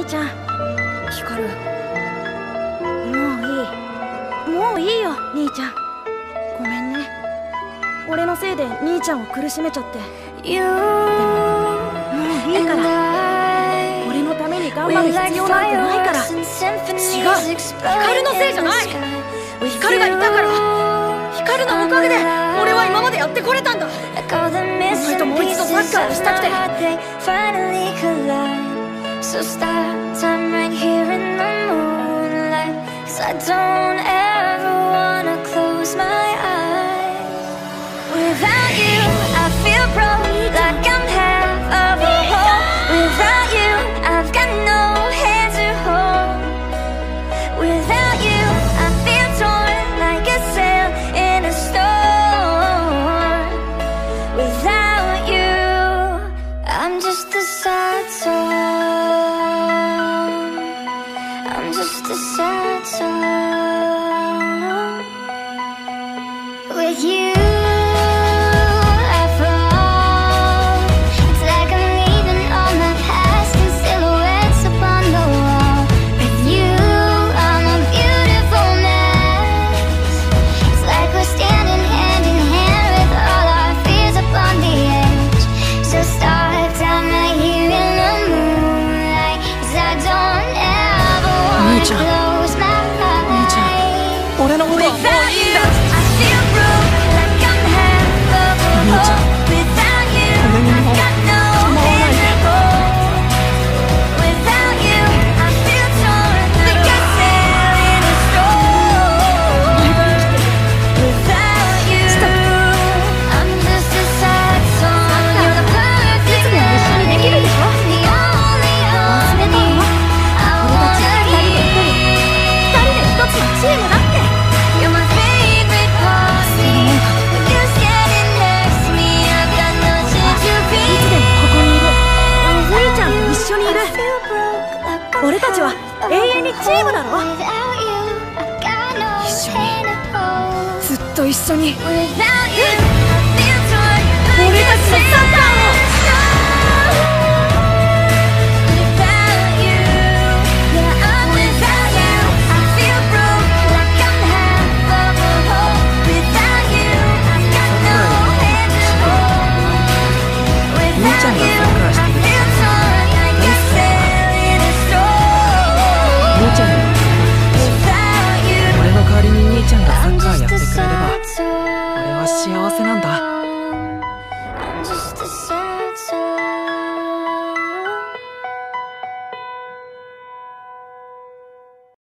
兄ちゃん。ヒカル、もういいよ兄ちゃん。ごめんね、俺のせいで兄ちゃんを苦しめちゃって。でももういいから、俺のために頑張る必要なんてないから。違う、ヒカルのせいじゃない。ヒカルがいたから、ヒカルのおかげで俺は今までやってこれたんだ。お前ともう一度サッカーをしたくて。So start time right here in the moonlight, 'cause I don't ever wanna close my eyes. Without you, I feel broke, like I'm half of a whole. Without you, I've got no hand to hold. Without you, I feel torn like a sail in a storm. Without you, I'm just a sad song. Just a sad song. With you I fall. It's like I'm leaving all my past in silhouettes upon the wall. With you I'm a beautiful mess. It's like we're standing hand in hand with all our fears upon the edge. So start time right here in the moonlight, 'cause I don't兄ちゃん、俺のことはもういいんだ。兄ちゃん、俺にも構わないで。俺たちは永遠にチームだろ。一緒に、ずっと一緒に。俺たちのサッカー